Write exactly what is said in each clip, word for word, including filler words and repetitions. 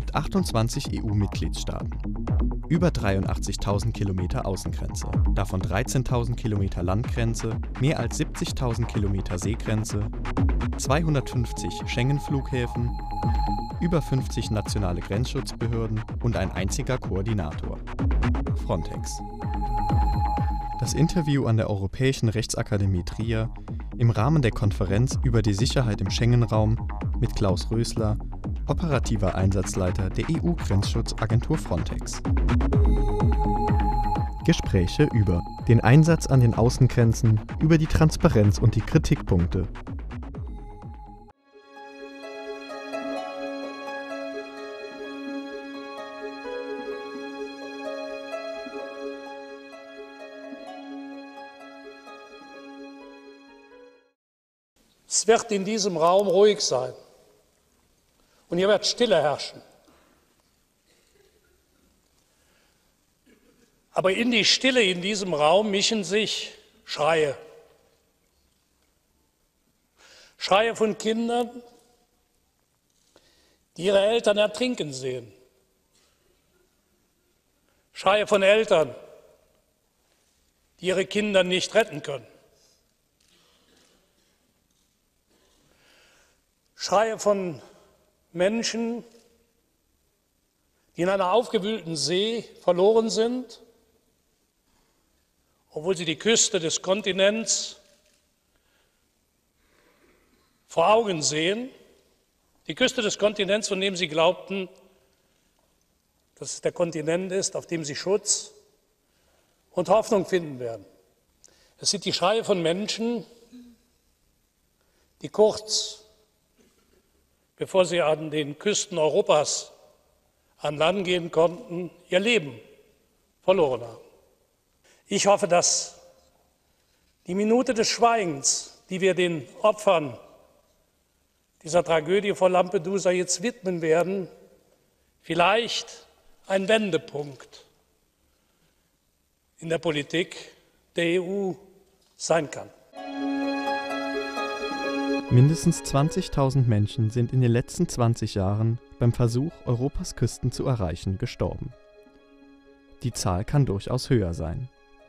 mit achtundzwanzig E U-Mitgliedstaaten. Über dreiundachtzigtausend Kilometer Außengrenze, davon dreizehntausend Kilometer Landgrenze, mehr als siebzigtausend Kilometer Seegrenze, zweihundertfünfzig Schengen-Flughäfen, über fünfzig nationale Grenzschutzbehörden und ein einziger Koordinator: Frontex. Das Interview an der Europäischen Rechtsakademie Trier im Rahmen der Konferenz über die Sicherheit im Schengen-Raum mit Klaus Rösler, operativer Einsatzleiter der E U-Grenzschutzagentur Frontex. Gespräche über den Einsatz an den Außengrenzen, über die Transparenz und die Kritikpunkte. Es wird in diesem Raum ruhig sein und hier wird Stille herrschen. Aber in die Stille in diesem Raum mischen sich Schreie. Schreie von Kindern, die ihre Eltern ertrinken sehen. Schreie von Eltern, die ihre Kinder nicht retten können. Schreie von Menschen, die in einer aufgewühlten See verloren sind, obwohl sie die Küste des Kontinents vor Augen sehen, die Küste des Kontinents, von dem sie glaubten, dass es der Kontinent ist, auf dem sie Schutz und Hoffnung finden werden. Es sind die Schreie von Menschen, die kurz bevor sie an den Küsten Europas an Land gehen konnten, ihr Leben verloren haben. Ich hoffe, dass die Minute des Schweigens, die wir den Opfern dieser Tragödie vor Lampedusa jetzt widmen werden, vielleicht ein Wendepunkt in der Politik der E U sein kann. Mindestens zwanzigtausend Menschen sind in den letzten zwanzig Jahren beim Versuch, Europas Küsten zu erreichen, gestorben. Die Zahl kann durchaus höher sein.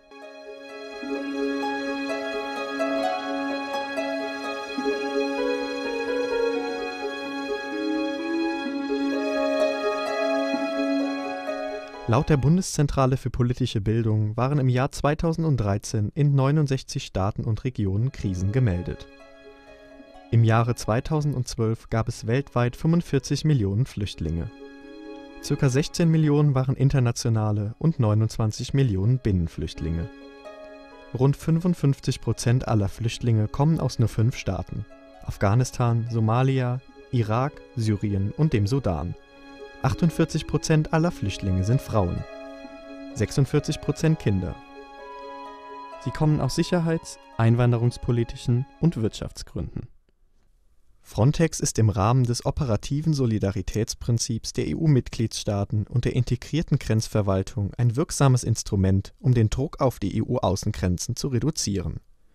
Laut der Bundeszentrale für politische Bildung waren im Jahr zweitausenddreizehn in neunundsechzig Staaten und Regionen Krisen gemeldet. Im Jahre zweitausendzwölf gab es weltweit fünfundvierzig Millionen Flüchtlinge. Circa sechzehn Millionen waren internationale und neunundzwanzig Millionen Binnenflüchtlinge. Rund fünfundfünfzig Prozent aller Flüchtlinge kommen aus nur fünf Staaten: Afghanistan, Somalia, Irak, Syrien und dem Sudan. achtundvierzig Prozent aller Flüchtlinge sind Frauen, sechsundvierzig Prozent Kinder. Sie kommen aus sicherheits-, einwanderungspolitischen und Wirtschaftsgründen. Frontex ist im Rahmen des operativen Solidaritätsprinzips der E U-Mitgliedstaaten und der integrierten Grenzverwaltung ein wirksames Instrument, um den Druck auf die E U-Außengrenzen zu reduzieren.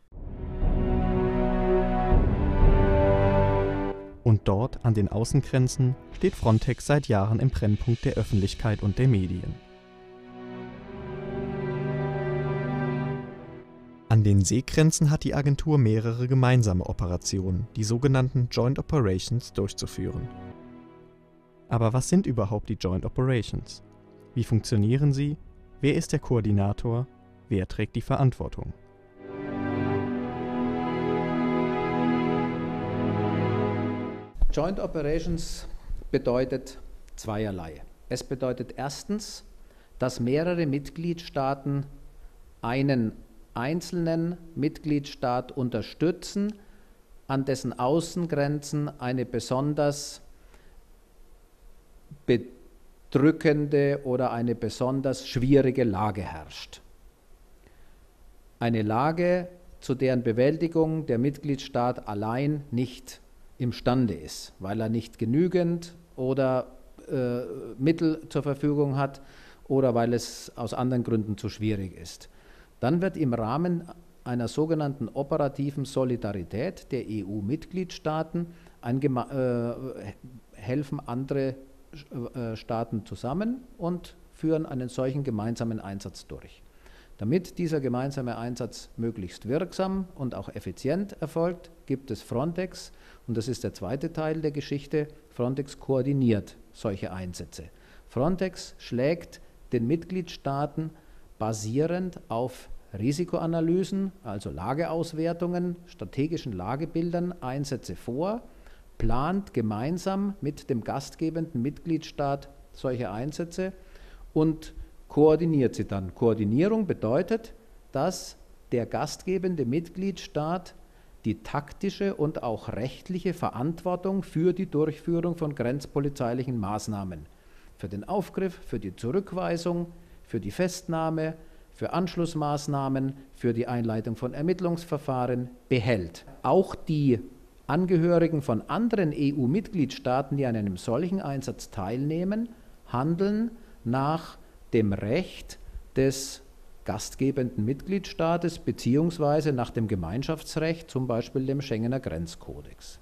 Und dort, an den Außengrenzen, steht Frontex seit Jahren im Brennpunkt der Öffentlichkeit und der Medien. An den Seegrenzen hat die Agentur mehrere gemeinsame Operationen, die sogenannten Joint Operations, durchzuführen. Aber was sind überhaupt die Joint Operations? Wie funktionieren sie? Wer ist der Koordinator? Wer trägt die Verantwortung? Joint Operations bedeutet zweierlei. Es bedeutet erstens, dass mehrere Mitgliedstaaten einen einzelnen Mitgliedstaat unterstützen, an dessen Außengrenzen eine besonders bedrückende oder eine besonders schwierige Lage herrscht. Eine Lage, zu deren Bewältigung der Mitgliedstaat allein nicht imstande ist, weil er nicht genügend oder äh, Mittel zur Verfügung hat oder weil es aus anderen Gründen zu schwierig ist. Dann wird im Rahmen einer sogenannten operativen Solidarität der E U-Mitgliedstaaten äh, helfen andere Mitgliedstaaten zusammen und führen einen solchen gemeinsamen Einsatz durch. Damit dieser gemeinsame Einsatz möglichst wirksam und auch effizient erfolgt, gibt es Frontex, und das ist der zweite Teil der Geschichte. Frontex koordiniert solche Einsätze. Frontex schlägt den Mitgliedstaaten basierend auf Risikoanalysen, also Lageauswertungen, strategischen Lagebildern Einsätze vor, plant gemeinsam mit dem gastgebenden Mitgliedstaat solche Einsätze und koordiniert sie dann. Koordinierung bedeutet, dass der gastgebende Mitgliedstaat die taktische und auch rechtliche Verantwortung für die Durchführung von grenzpolizeilichen Maßnahmen, für den Aufgriff, für die Zurückweisung, für die Festnahme, für Anschlussmaßnahmen, für die Einleitung von Ermittlungsverfahren behält. Auch die Angehörigen von anderen E U-Mitgliedstaaten, die an einem solchen Einsatz teilnehmen, handeln nach dem Recht des gastgebenden Mitgliedstaates beziehungsweise nach dem Gemeinschaftsrecht, zum Beispiel dem Schengener Grenzkodex.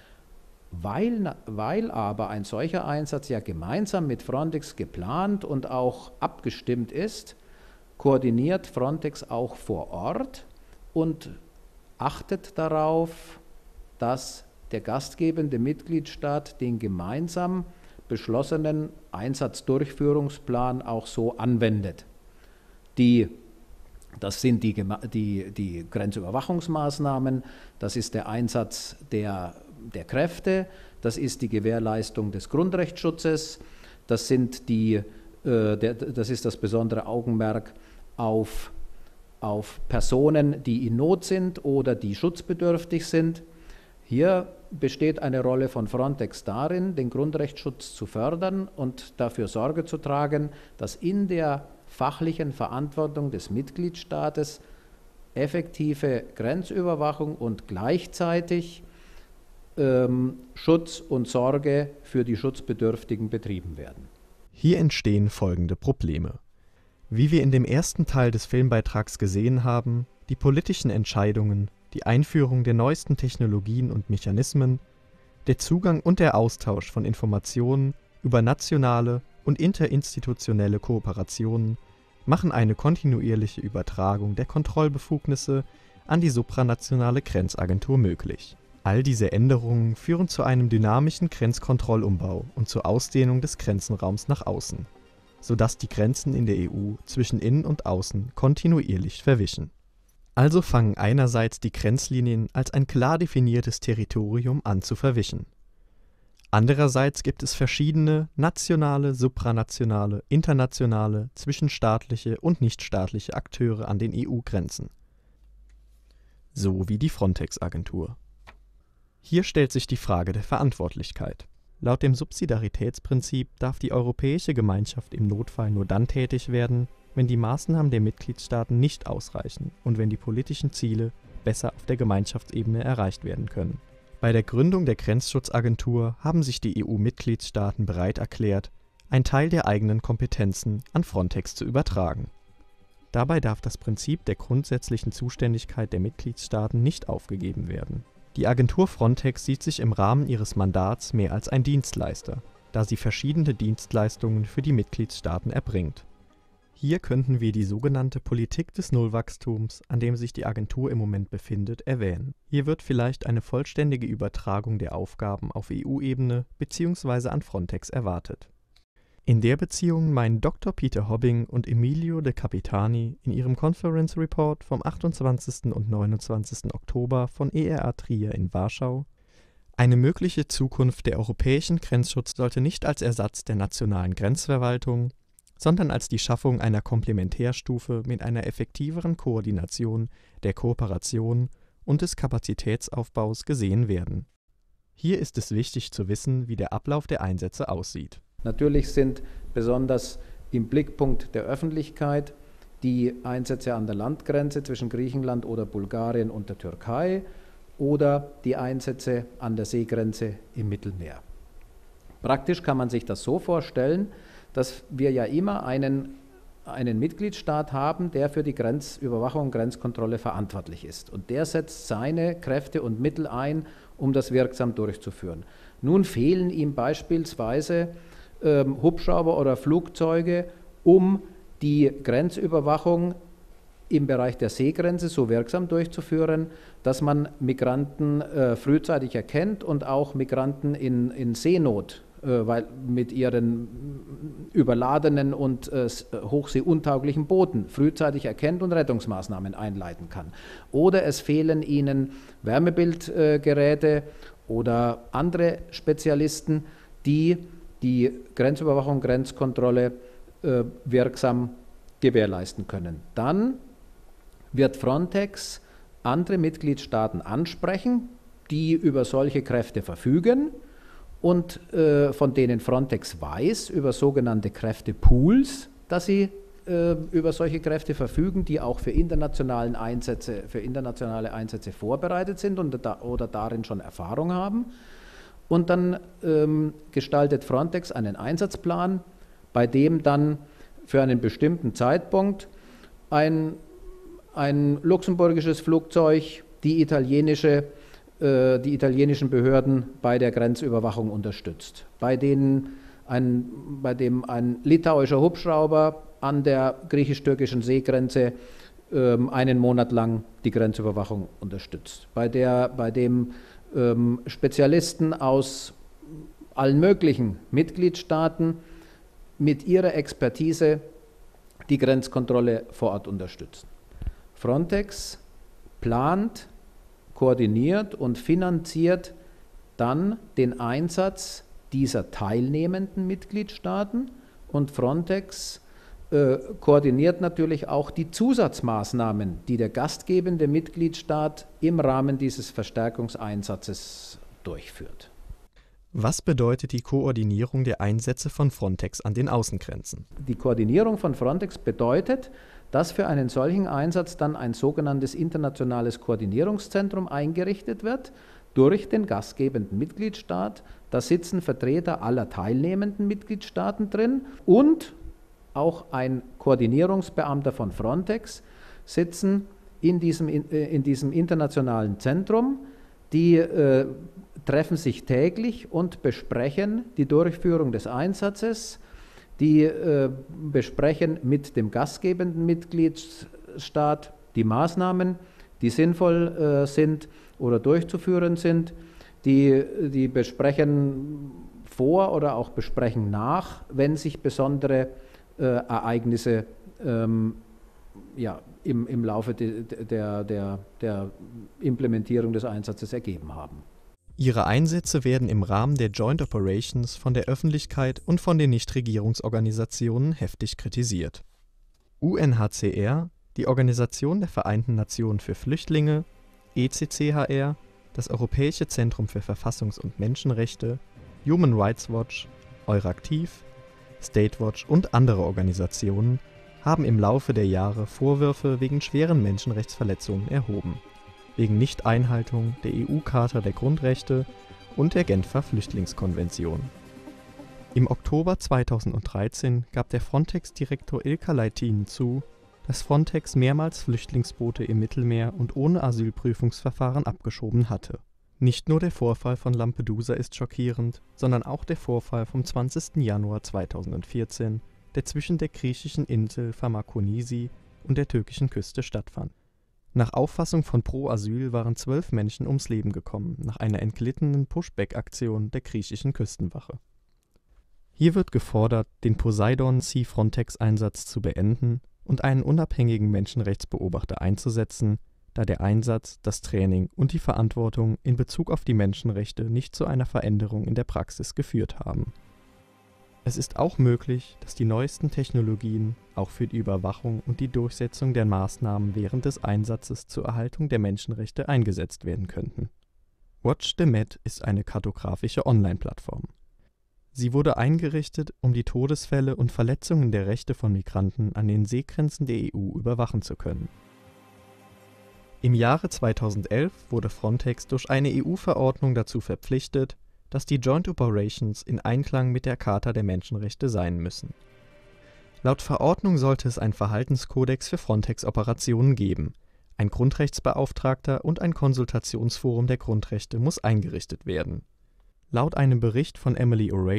Weil, weil aber ein solcher Einsatz ja gemeinsam mit Frontex geplant und auch abgestimmt ist, koordiniert Frontex auch vor Ort und achtet darauf, dass der gastgebende Mitgliedstaat den gemeinsam beschlossenen Einsatzdurchführungsplan auch so anwendet. Die, das sind die, die, die Grenzüberwachungsmaßnahmen, das ist der Einsatz der, der Kräfte, das ist die Gewährleistung des Grundrechtsschutzes, das, sind die, äh, der, das ist das besondere Augenmerk auf, auf Personen, die in Not sind oder die schutzbedürftig sind. Hier besteht eine Rolle von Frontex darin, den Grundrechtsschutz zu fördern und dafür Sorge zu tragen, dass in der fachlichen Verantwortung des Mitgliedstaates effektive Grenzüberwachung und gleichzeitig ähm, Schutz und Sorge für die Schutzbedürftigen betrieben werden. Hier entstehen folgende Probleme. Wie wir in dem ersten Teil des Filmbeitrags gesehen haben, die politischen Entscheidungen, die Einführung der neuesten Technologien und Mechanismen, der Zugang und der Austausch von Informationen über nationale und interinstitutionelle Kooperationen machen eine kontinuierliche Übertragung der Kontrollbefugnisse an die supranationale Grenzagentur möglich. All diese Änderungen führen zu einem dynamischen Grenzkontrollumbau und zur Ausdehnung des Grenzenraums nach außen, sodass die Grenzen in der E U zwischen Innen und Außen kontinuierlich verwischen. Also fangen einerseits die Grenzlinien als ein klar definiertes Territorium an zu verwischen. Andererseits gibt es verschiedene nationale, supranationale, internationale, zwischenstaatliche und nichtstaatliche Akteure an den E U-Grenzen. So wie die Frontex-Agentur. Hier stellt sich die Frage der Verantwortlichkeit. Laut dem Subsidiaritätsprinzip darf die Europäische Gemeinschaft im Notfall nur dann tätig werden, wenn die Maßnahmen der Mitgliedstaaten nicht ausreichen und wenn die politischen Ziele besser auf der Gemeinschaftsebene erreicht werden können. Bei der Gründung der Grenzschutzagentur haben sich die E U-Mitgliedstaaten bereit erklärt, einen Teil der eigenen Kompetenzen an Frontex zu übertragen. Dabei darf das Prinzip der grundsätzlichen Zuständigkeit der Mitgliedstaaten nicht aufgegeben werden. Die Agentur Frontex sieht sich im Rahmen ihres Mandats mehr als ein Dienstleister, da sie verschiedene Dienstleistungen für die Mitgliedstaaten erbringt. Hier könnten wir die sogenannte Politik des Nullwachstums, an dem sich die Agentur im Moment befindet, erwähnen. Hier wird vielleicht eine vollständige Übertragung der Aufgaben auf E U-Ebene bzw. an Frontex erwartet. In der Beziehung meinen Doktor Peter Hobbing und Emilio De Capitani in ihrem Conference Report vom achtundzwanzigsten und neunundzwanzigsten Oktober von E R A Trier in Warschau: Eine mögliche Zukunft der europäischen Grenzschutz sollte nicht als Ersatz der nationalen Grenzverwaltung, sondern als die Schaffung einer Komplementärstufe mit einer effektiveren Koordination der Kooperation und des Kapazitätsaufbaus gesehen werden. Hier ist es wichtig zu wissen, wie der Ablauf der Einsätze aussieht. Natürlich sind besonders im Blickpunkt der Öffentlichkeit die Einsätze an der Landgrenze zwischen Griechenland oder Bulgarien und der Türkei oder die Einsätze an der Seegrenze im Mittelmeer. Praktisch kann man sich das so vorstellen, dass wir ja immer einen, einen Mitgliedstaat haben, der für die Grenzüberwachung und Grenzkontrolle verantwortlich ist. Und der setzt seine Kräfte und Mittel ein, um das wirksam durchzuführen. Nun fehlen ihm beispielsweise ähm, Hubschrauber oder Flugzeuge, um die Grenzüberwachung im Bereich der Seegrenze so wirksam durchzuführen, dass man Migranten äh, frühzeitig erkennt und auch Migranten in, in Seenot, äh, weil mit ihren überladenen und äh, hochseeuntauglichen Booten frühzeitig erkennt und Rettungsmaßnahmen einleiten kann. Oder es fehlen ihnen Wärmebildgeräte äh, oder andere Spezialisten, die die Grenzüberwachung, Grenzkontrolle äh, wirksam gewährleisten können. Dann wird Frontex andere Mitgliedstaaten ansprechen, die über solche Kräfte verfügen und äh, von denen Frontex weiß, über sogenannte Kräftepools, dass sie äh, über solche Kräfte verfügen, die auch für, internationalen Einsätze, für internationale Einsätze vorbereitet sind und da, oder darin schon Erfahrung haben. Und dann ähm, gestaltet Frontex einen Einsatzplan, bei dem dann für einen bestimmten Zeitpunkt ein ein luxemburgisches Flugzeug die, italienische, äh, die italienischen Behörden bei der Grenzüberwachung unterstützt, bei, denen ein, bei dem ein litauischer Hubschrauber an der griechisch-türkischen Seegrenze äh, einen Monat lang die Grenzüberwachung unterstützt, bei, der, bei dem ähm, Spezialisten aus allen möglichen Mitgliedstaaten mit ihrer Expertise die Grenzkontrolle vor Ort unterstützen. Frontex plant, koordiniert und finanziert dann den Einsatz dieser teilnehmenden Mitgliedstaaten und Frontex äh, koordiniert natürlich auch die Zusatzmaßnahmen, die der gastgebende Mitgliedstaat im Rahmen dieses Verstärkungseinsatzes durchführt. Was bedeutet die Koordinierung der Einsätze von Frontex an den Außengrenzen? Die Koordinierung von Frontex bedeutet, dass für einen solchen Einsatz dann ein sogenanntes internationales Koordinierungszentrum eingerichtet wird durch den gastgebenden Mitgliedstaat. Da sitzen Vertreter aller teilnehmenden Mitgliedstaaten drin und auch ein Koordinierungsbeamter von Frontex sitzen in diesem, in diesem internationalen Zentrum. Die äh, treffen sich täglich und besprechen die Durchführung des Einsatzes. Die äh, besprechen mit dem gastgebenden Mitgliedstaat die Maßnahmen, die sinnvoll äh, sind oder durchzuführen sind. Die, die besprechen vor oder auch besprechen nach, wenn sich besondere äh, Ereignisse ähm, ja, im, im Laufe de, der, der, der Implementierung des Einsatzes ergeben haben. Ihre Einsätze werden im Rahmen der Joint Operations von der Öffentlichkeit und von den Nichtregierungsorganisationen heftig kritisiert. U N H C R, die Organisation der Vereinten Nationen für Flüchtlinge, E C C H R, das Europäische Zentrum für Verfassungs- und Menschenrechte, Human Rights Watch, Euraktiv, State Watch und andere Organisationen haben im Laufe der Jahre Vorwürfe wegen schweren Menschenrechtsverletzungen erhoben. Wegen Nichteinhaltung der E U-Charta der Grundrechte und der Genfer Flüchtlingskonvention. Im Oktober zweitausenddreizehn gab der Frontex-Direktor Ilkka Laitinen zu, dass Frontex mehrmals Flüchtlingsboote im Mittelmeer und ohne Asylprüfungsverfahren abgeschoben hatte. Nicht nur der Vorfall von Lampedusa ist schockierend, sondern auch der Vorfall vom zwanzigsten Januar zweitausendvierzehn, der zwischen der griechischen Insel Farmakonisi und der türkischen Küste stattfand. Nach Auffassung von Pro Asyl waren zwölf Menschen ums Leben gekommen, nach einer entglittenen Pushback-Aktion der griechischen Küstenwache. Hier wird gefordert, den Poseidon Sea Frontex-Einsatz zu beenden und einen unabhängigen Menschenrechtsbeobachter einzusetzen, da der Einsatz, das Training und die Verantwortung in Bezug auf die Menschenrechte nicht zu einer Veränderung in der Praxis geführt haben. Es ist auch möglich, dass die neuesten Technologien auch für die Überwachung und die Durchsetzung der Maßnahmen während des Einsatzes zur Erhaltung der Menschenrechte eingesetzt werden könnten. Watch the Med ist eine kartografische Online-Plattform. Sie wurde eingerichtet, um die Todesfälle und Verletzungen der Rechte von Migranten an den Seegrenzen der E U überwachen zu können. Im Jahre zweitausendelf wurde Frontex durch eine E U-Verordnung dazu verpflichtet, dass die Joint Operations in Einklang mit der Charta der Menschenrechte sein müssen. Laut Verordnung sollte es einen Verhaltenskodex für Frontex-Operationen geben. Ein Grundrechtsbeauftragter und ein Konsultationsforum der Grundrechte muss eingerichtet werden. Laut einem Bericht von Emily O'Reilly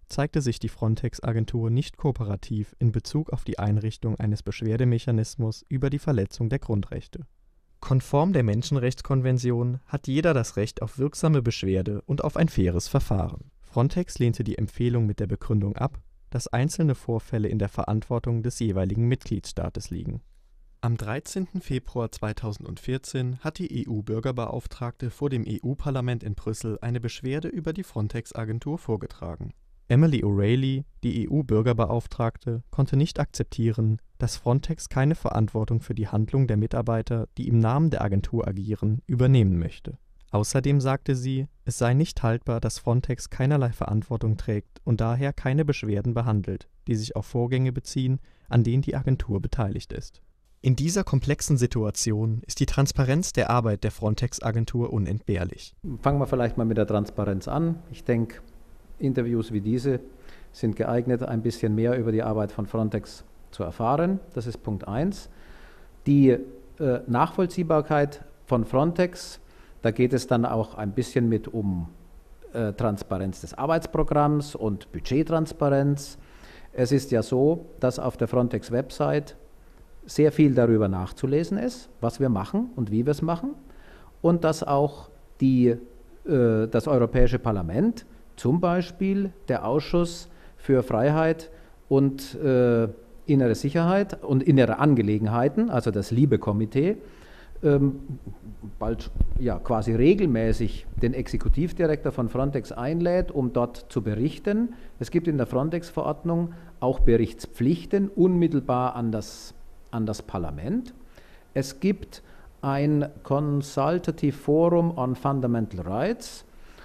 zeigte sich die Frontex-Agentur nicht kooperativ in Bezug auf die Einrichtung eines Beschwerdemechanismus über die Verletzung der Grundrechte. Konform der Menschenrechtskonvention hat jeder das Recht auf wirksame Beschwerde und auf ein faires Verfahren. Frontex lehnte die Empfehlung mit der Begründung ab, dass einzelne Vorfälle in der Verantwortung des jeweiligen Mitgliedstaates liegen. Am dreizehnten Februar zweitausendvierzehn hat die E U-Bürgerbeauftragte vor dem E U-Parlament in Brüssel eine Beschwerde über die Frontex-Agentur vorgetragen. Emily O'Reilly, die E U-Bürgerbeauftragte, konnte nicht akzeptieren, dass Frontex keine Verantwortung für die Handlung der Mitarbeiter, die im Namen der Agentur agieren, übernehmen möchte. Außerdem sagte sie, es sei nicht haltbar, dass Frontex keinerlei Verantwortung trägt und daher keine Beschwerden behandelt, die sich auf Vorgänge beziehen, an denen die Agentur beteiligt ist. In dieser komplexen Situation ist die Transparenz der Arbeit der Frontex-Agentur unentbehrlich. Fangen wir vielleicht mal mit der Transparenz an. Ich denke, Interviews wie diese sind geeignet, ein bisschen mehr über die Arbeit von Frontex zu erfahren. Das ist Punkt eins. Die äh, Nachvollziehbarkeit von Frontex, da geht es dann auch ein bisschen mit um äh, Transparenz des Arbeitsprogramms und Budgettransparenz. Es ist ja so, dass auf der Frontex-Website sehr viel darüber nachzulesen ist, was wir machen und wie wir es machen, und dass auch die, äh, das Europäische Parlament, zum Beispiel der Ausschuss für Freiheit und äh, innere Sicherheit und innere Angelegenheiten, also das LIBE-Komitee, ähm, bald ja, quasi regelmäßig den Exekutivdirektor von Frontex einlädt, um dort zu berichten. Es gibt in der Frontex-Verordnung auch Berichtspflichten unmittelbar an das an das Parlament. Es gibt ein Consultative Forum on Fundamental Rights,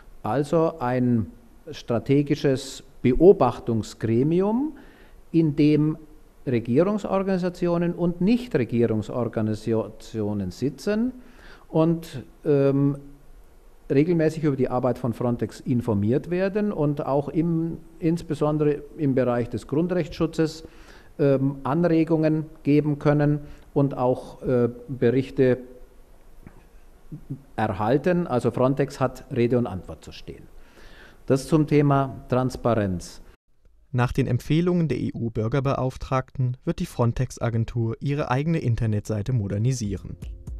also ein strategisches Beobachtungsgremium, in dem Regierungsorganisationen und Nichtregierungsorganisationen sitzen und ähm, regelmäßig über die Arbeit von Frontex informiert werden und auch im, insbesondere im Bereich des Grundrechtsschutzes Ähm, Anregungen geben können und auch äh, Berichte erhalten. Also Frontex hat Rede und Antwort zu stehen. Das zum Thema Transparenz. Nach den Empfehlungen der E U-Bürgerbeauftragten wird die Frontex-Agentur ihre eigene Internetseite modernisieren.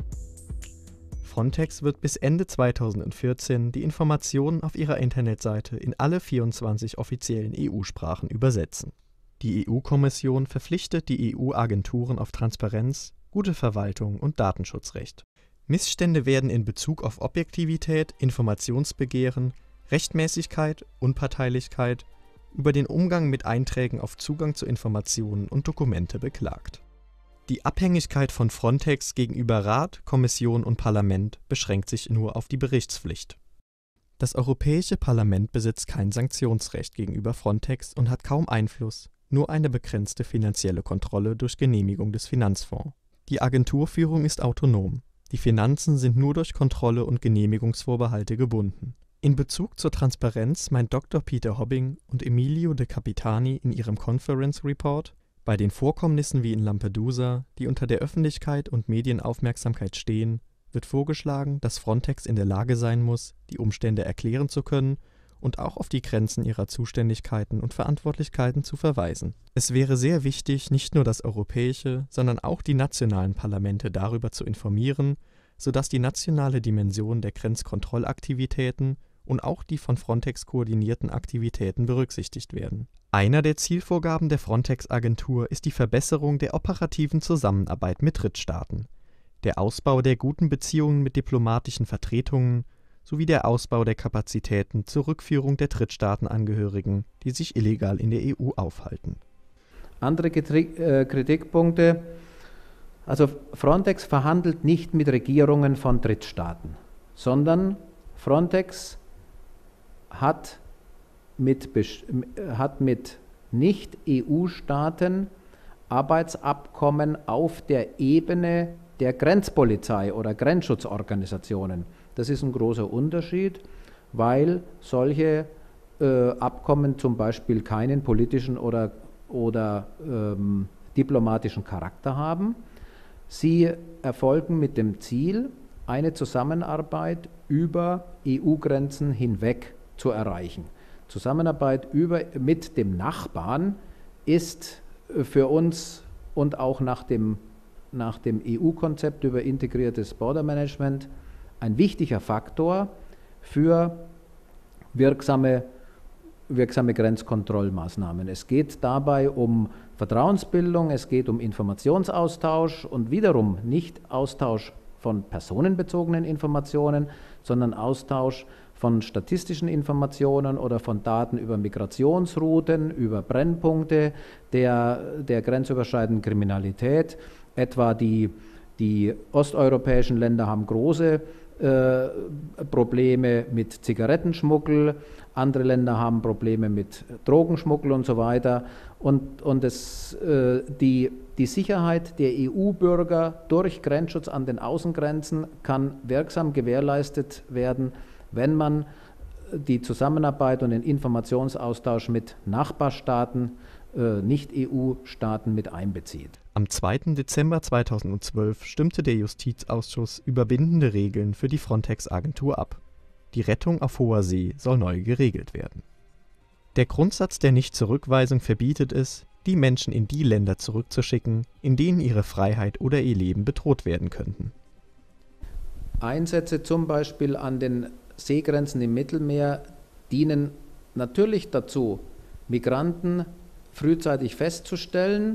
Frontex wird bis Ende zweitausendvierzehn die Informationen auf ihrer Internetseite in alle vierundzwanzig offiziellen E U-Sprachen übersetzen. Die E U-Kommission verpflichtet die E U-Agenturen auf Transparenz, gute Verwaltung und Datenschutzrecht. Missstände werden in Bezug auf Objektivität, Informationsbegehren, Rechtmäßigkeit, Unparteilichkeit, über den Umgang mit Einträgen auf Zugang zu Informationen und Dokumente beklagt. Die Abhängigkeit von Frontex gegenüber Rat, Kommission und Parlament beschränkt sich nur auf die Berichtspflicht. Das Europäische Parlament besitzt kein Sanktionsrecht gegenüber Frontex und hat kaum Einfluss, nur eine begrenzte finanzielle Kontrolle durch Genehmigung des Finanzfonds. Die Agenturführung ist autonom. Die Finanzen sind nur durch Kontrolle und Genehmigungsvorbehalte gebunden. In Bezug zur Transparenz meint Doktor Peter Hobbing und Emilio De Capitani in ihrem Conference Report, bei den Vorkommnissen wie in Lampedusa, die unter der Öffentlichkeit und Medienaufmerksamkeit stehen, wird vorgeschlagen, dass Frontex in der Lage sein muss, die Umstände erklären zu können und auch auf die Grenzen ihrer Zuständigkeiten und Verantwortlichkeiten zu verweisen. Es wäre sehr wichtig, nicht nur das europäische, sondern auch die nationalen Parlamente darüber zu informieren, sodass die nationale Dimension der Grenzkontrollaktivitäten und auch die von Frontex koordinierten Aktivitäten berücksichtigt werden. Einer der Zielvorgaben der Frontex-Agentur ist die Verbesserung der operativen Zusammenarbeit mit Drittstaaten, der Ausbau der guten Beziehungen mit diplomatischen Vertretungen sowie der Ausbau der Kapazitäten zur Rückführung der Drittstaatenangehörigen, die sich illegal in der E U aufhalten. Andere Kritikpunkte. Also Frontex verhandelt nicht mit Regierungen von Drittstaaten, sondern Frontex hat mit, hat mit Nicht-E U-Staaten Arbeitsabkommen auf der Ebene der Grenzpolizei oder Grenzschutzorganisationen. Das ist ein großer Unterschied, weil solche äh, Abkommen zum Beispiel keinen politischen oder, oder ähm, diplomatischen Charakter haben. Sie erfolgen mit dem Ziel, eine Zusammenarbeit über E U-Grenzen hinweg zu erreichen. Zusammenarbeit über, mit dem Nachbarn ist für uns und auch nach dem, nach dem E U-Konzept über integriertes Border Management ein wichtiger Faktor für wirksame, wirksame Grenzkontrollmaßnahmen. Es geht dabei um Vertrauensbildung, es geht um Informationsaustausch und wiederum nicht Austausch von personenbezogenen Informationen, sondern Austausch von statistischen Informationen oder von Daten über Migrationsrouten, über Brennpunkte der, der grenzüberschreitenden Kriminalität. Etwa die, die osteuropäischen Länder haben große äh, Probleme mit Zigarettenschmuggel, andere Länder haben Probleme mit Drogenschmuggel und so weiter. Und, und es, äh, die, die Sicherheit der E U-Bürger durch Grenzschutz an den Außengrenzen kann wirksam gewährleistet werden, wenn man die Zusammenarbeit und den Informationsaustausch mit Nachbarstaaten, äh, Nicht-E U-Staaten mit einbezieht. Am zweiten Dezember zweitausendzwölf stimmte der Justizausschuss über bindende Regeln für die Frontex-Agentur ab. Die Rettung auf hoher See soll neu geregelt werden. Der Grundsatz der Nichtzurückweisung verbietet es, die Menschen in die Länder zurückzuschicken, in denen ihre Freiheit oder ihr Leben bedroht werden könnten. Einsätze zum Beispiel an den Seegrenzen im Mittelmeer dienen natürlich dazu, Migranten frühzeitig festzustellen,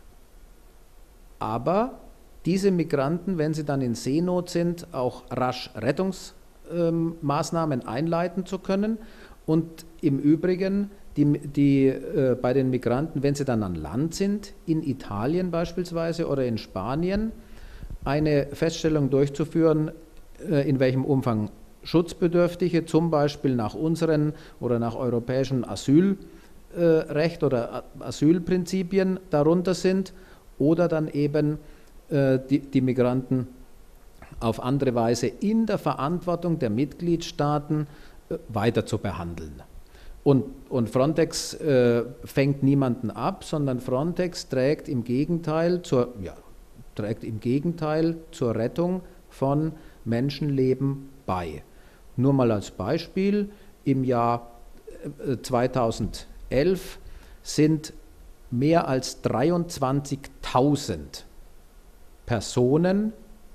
aber diese Migranten, wenn sie dann in Seenot sind, auch rasch Rettungsmaßnahmen ähm, einleiten zu können und im Übrigen die, die, äh, bei den Migranten, wenn sie dann an Land sind, in Italien beispielsweise oder in Spanien, eine Feststellung durchzuführen, äh, in welchem Umfang Schutzbedürftige zum Beispiel nach unseren oder nach europäischem Asylrecht oder Asylprinzipien darunter sind oder dann eben äh, die, die Migranten auf andere Weise in der Verantwortung der Mitgliedstaaten äh, weiter zu behandeln. Und, und Frontex äh, fängt niemanden ab, sondern Frontex trägt im Gegenteil zur, ja, trägt im Gegenteil zur Rettung von Menschenleben bei. Nur mal als Beispiel, im Jahr zweitausendelf sind mehr als dreiundzwanzigtausend Personen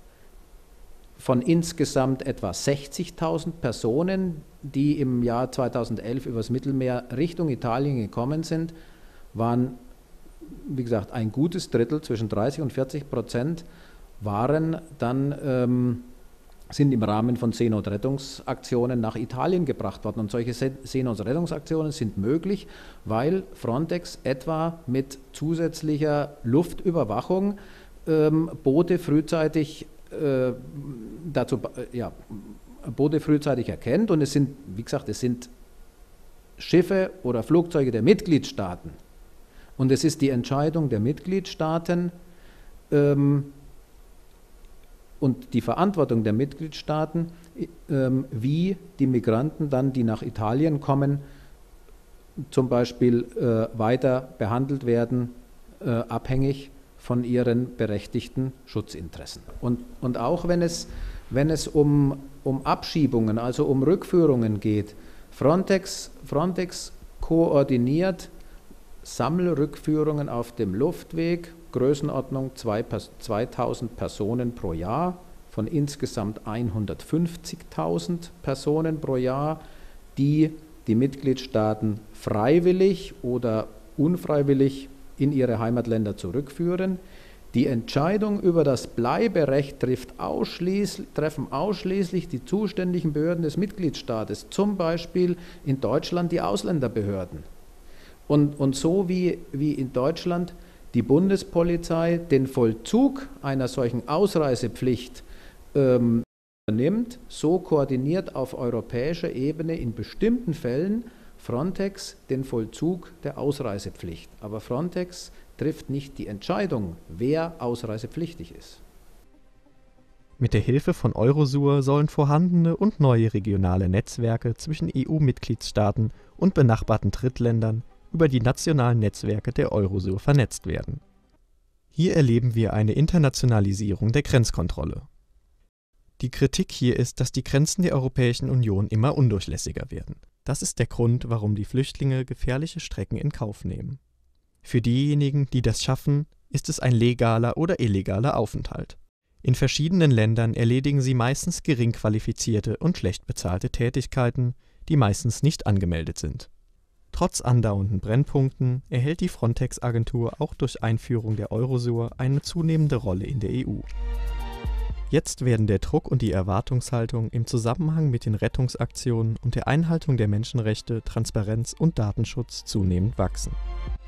von insgesamt etwa sechzigtausend Personen, die im Jahr zweitausendelf übers Mittelmeer Richtung Italien gekommen sind, waren, wie gesagt, ein gutes Drittel, zwischen dreißig und vierzig Prozent, waren dann ähm, sind im Rahmen von Seenotrettungsaktionen nach Italien gebracht worden. Und solche Seenotrettungsaktionen sind möglich, weil Frontex etwa mit zusätzlicher Luftüberwachung ähm, Boote frühzeitig äh, dazu, äh, ja, Boote frühzeitig erkennt. Und es sind, wie gesagt, es sind Schiffe oder Flugzeuge der Mitgliedstaaten. Und es ist die Entscheidung der Mitgliedstaaten, ähm, und die Verantwortung der Mitgliedstaaten, ähm, wie die Migranten dann, die nach Italien kommen, zum Beispiel äh, weiter behandelt werden, äh, abhängig von ihren berechtigten Schutzinteressen. Und, und auch wenn es, wenn es um, um Abschiebungen, also um Rückführungen geht, Frontex, Frontex koordiniert Sammelrückführungen auf dem Luftweg, Größenordnung zweitausend Personen pro Jahr, von insgesamt hundertfünfzigtausend Personen pro Jahr, die die Mitgliedstaaten freiwillig oder unfreiwillig in ihre Heimatländer zurückführen. Die Entscheidung über das Bleiberecht trifft ausschließlich, treffen ausschließlich die zuständigen Behörden des Mitgliedstaates, zum Beispiel in Deutschland die Ausländerbehörden. Und, und so wie, wie in Deutschland die Bundespolizei den Vollzug einer solchen Ausreisepflicht ähm, übernimmt, so koordiniert auf europäischer Ebene in bestimmten Fällen Frontex den Vollzug der Ausreisepflicht. Aber Frontex trifft nicht die Entscheidung, wer ausreisepflichtig ist. Mit der Hilfe von Eurosur sollen vorhandene und neue regionale Netzwerke zwischen E U-Mitgliedstaaten und benachbarten Drittländern über die nationalen Netzwerke der Eurosur vernetzt werden. Hier erleben wir eine Internationalisierung der Grenzkontrolle. Die Kritik hier ist, dass die Grenzen der Europäischen Union immer undurchlässiger werden. Das ist der Grund, warum die Flüchtlinge gefährliche Strecken in Kauf nehmen. Für diejenigen, die das schaffen, ist es ein legaler oder illegaler Aufenthalt. In verschiedenen Ländern erledigen sie meistens gering qualifizierte und schlecht bezahlte Tätigkeiten, die meistens nicht angemeldet sind. Trotz andauernden Brennpunkten erhält die Frontex-Agentur auch durch Einführung der Eurosur eine zunehmende Rolle in der E U. Jetzt werden der Druck und die Erwartungshaltung im Zusammenhang mit den Rettungsaktionen und der Einhaltung der Menschenrechte, Transparenz und Datenschutz zunehmend wachsen.